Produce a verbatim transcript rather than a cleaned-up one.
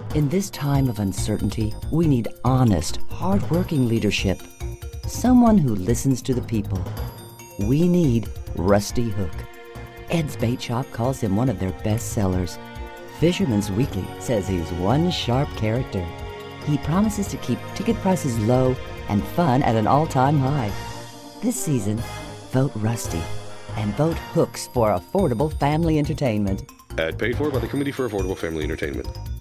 In this time of uncertainty, we need honest, hard-working leadership. Someone who listens to the people. We need Rusty Hook. Ed's Bait Shop calls him one of their best sellers. Fisherman's Weekly says he's one sharp character. He promises to keep ticket prices low and fun at an all-time high. This season, vote Rusty and vote Hooks for affordable family entertainment. Ad paid for by the Committee for Affordable Family Entertainment.